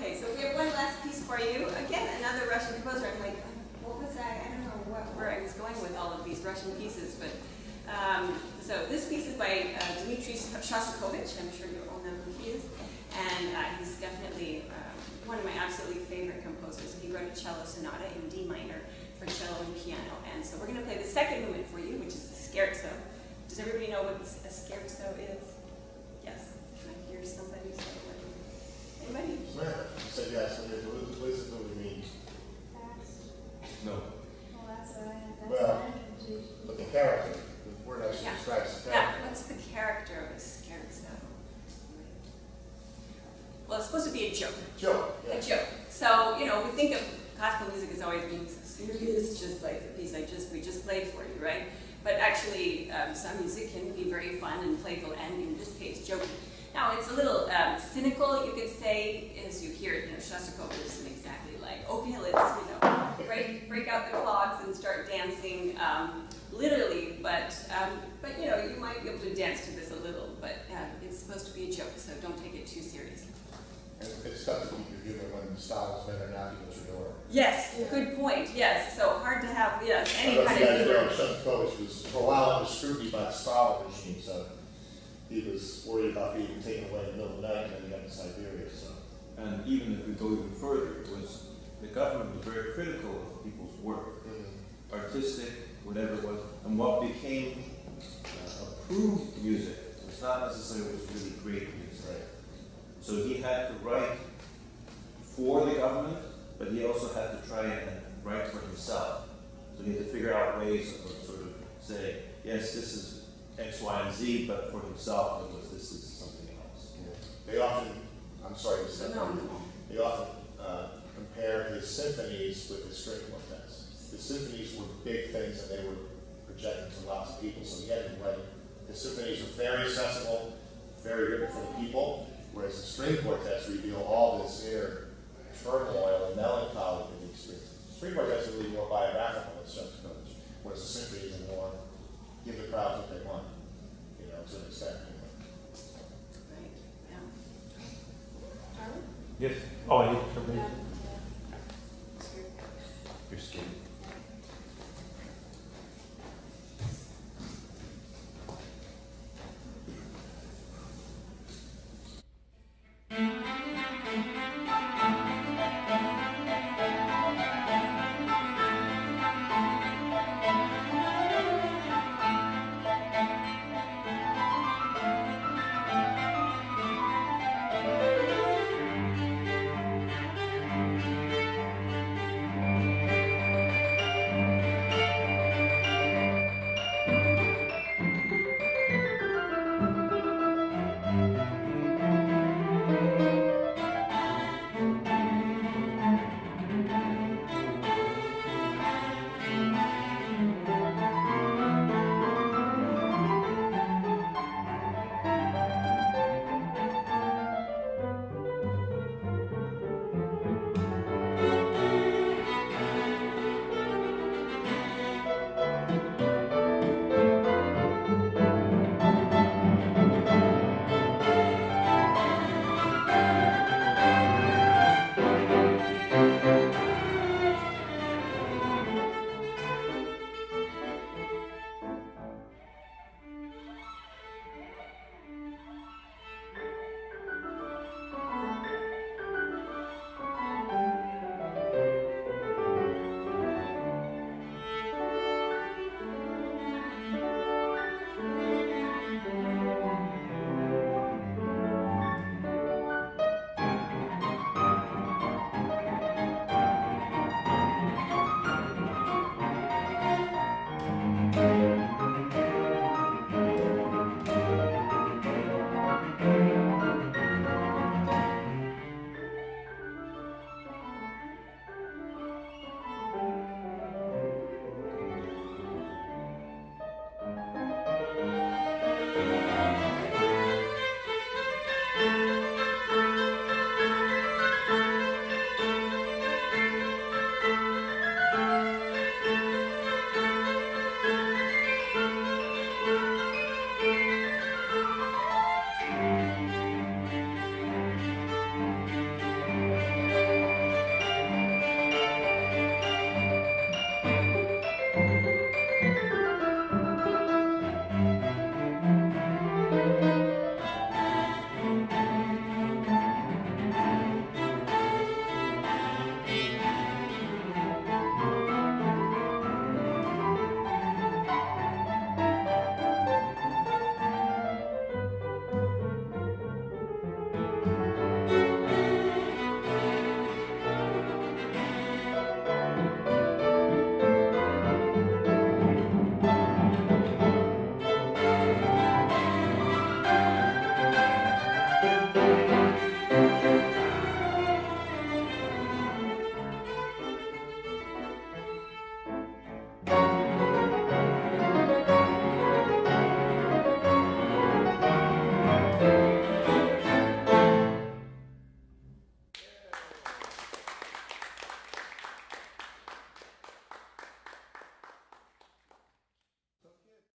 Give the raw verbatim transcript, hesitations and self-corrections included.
Okay, so we have one last piece for you. Again, another Russian composer. I'm like, what was I? I don't know what, where I was going with all of these Russian pieces, but um, so this piece is by uh, Dmitri Shostakovich. I'm sure you all know who he is, and uh, he's definitely um, one of my absolutely favorite composers. He wrote a cello sonata in D minor for cello and piano, and so we're going to play the second movement for you, which is the Scherzo. Does everybody know what a Scherzo is? Yes. Can I hear somebody say what? Anybody? Samantha, you said yes. What does it mean? No. Well, that's what I have. Well, but the character, the word actually Yeah. describes the Yeah, character. what's the character of a Scherzo? Well, it's supposed to be a joke. Joke. Yeah. A joke. So, you know, we think of classical music as always being so serious, just like the piece I just we just played for you, right? But actually, um, some music can be very fun and playful, and in this case, joking. Now, it's a little um, cynical, you could say, as you hear it. You know, Shostakovich isn't exactly like, okay, let's, you know, break break out the clogs and start dancing, um, literally. But um, but you know, you might be able to dance to this a little. But uh, it's supposed to be a joke, so don't take it too seriously. And it's tough to keep your humor when the styles men are knocking at your door. Yes, yeah. Good point. Yes, so hard to have yes any I kind of humor. Shostakovich was for a while under scrutiny by the Stalin regime, so he was worried about being taken away in the middle of the night and then he got to Siberia. So, and even if we go even further, it was the government was very critical of people's work, mm-hmm. artistic, whatever it was, and what became uh, approved music was not necessarily was really great music. Right. So he had to write for the government, but he also had to try and write for himself. So he had to figure out ways of sort of saying, yes, this is X, Y, and Z, but for himself it was this is something else. Yeah. They often, I'm sorry to say, no, no. they often uh, compare his symphonies with his string quartets. The symphonies were big things and they were projected to lots of people, so he had to write. The symphonies were very accessible, very written for the people, whereas the string quartets reveal all this inner turmoil and melancholy that he experienced. String quartets are really more biographical than Shostakovich, whereas the symphonies are more give the crowd what they want, you know, to an extent. Right. Yeah. Charlie? Yes. Oh, you for me. Yeah. You're scared. Thank you. Bye.